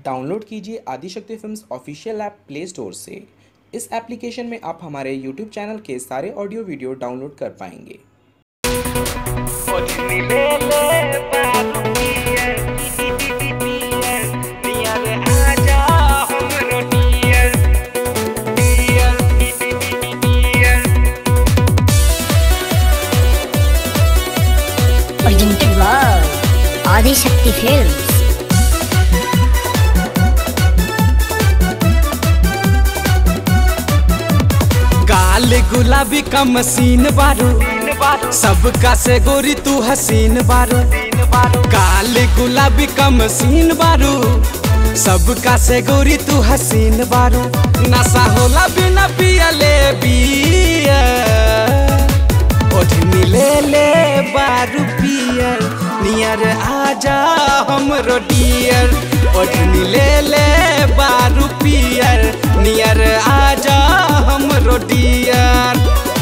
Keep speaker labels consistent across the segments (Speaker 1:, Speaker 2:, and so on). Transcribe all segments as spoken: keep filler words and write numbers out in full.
Speaker 1: Download कीजिए Adishakti films official app play store से। इस एप्लीकेशन में आप हमारे यूट्यूब चैनल के सारे ऑडियो वीडियो डाउनलोड कर पाएंगे।
Speaker 2: Presented by Adishakti films.
Speaker 3: काल गुलाबी का मसीन बारू, सबका से गोरी तू हसीन बारू। काल गुलाबी का मसीन बारू, सबका से गोरी तू हसीन बारू। नशा होला बिना पियले बियर, ओढ़नी ले ले बारू पियर। नियर आजा हमरो डियर, ओढ़नी ले ले बारू पियर। नियर आजा हमरो डियर।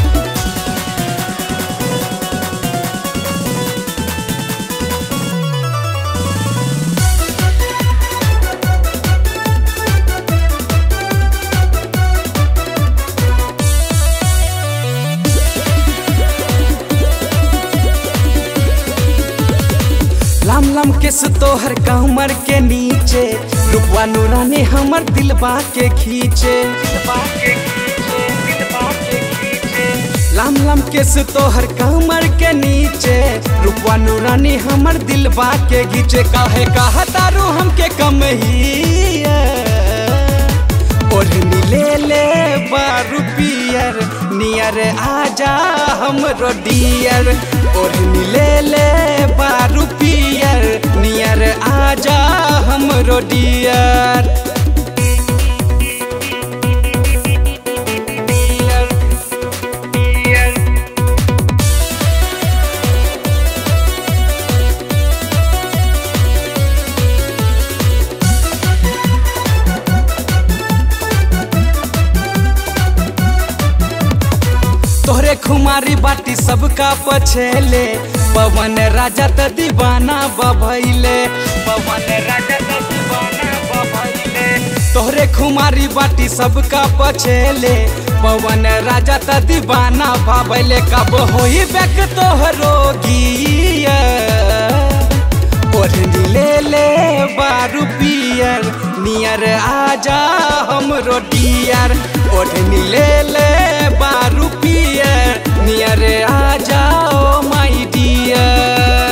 Speaker 3: लाम लाम केस तोहर कमर के नीचे, रूपवा नूरानी हमर दिलबा के खींचे। लाम लाम केस तोहर कमर के नीचे, रूपवा नूरानी हमर दिलबा के खींचे। काहे कहतारू हमके कम ही ओढ़नी ले ले बारू पियर। नियर आजा हमरो डियर, ओढ़नी ले ले बारू पियर। नियर आजा हमरो डियर। तोहरे खुमारी बाटी सबका पछेले, पवन राजा त दीवाना बभैले। पवन राजा त दीवाना बभैले। तोहरे खुमारी बाटी सबका पछेले, पवन राजा त दीवाना बभैले। कब होई बैक तोहरो गियर, ओढ़नी ले ले बारू पियर। नियर आजा हमरो डियर, ओढ़नी ले ले बारू पियर। नियर आजा ओ माय डियर।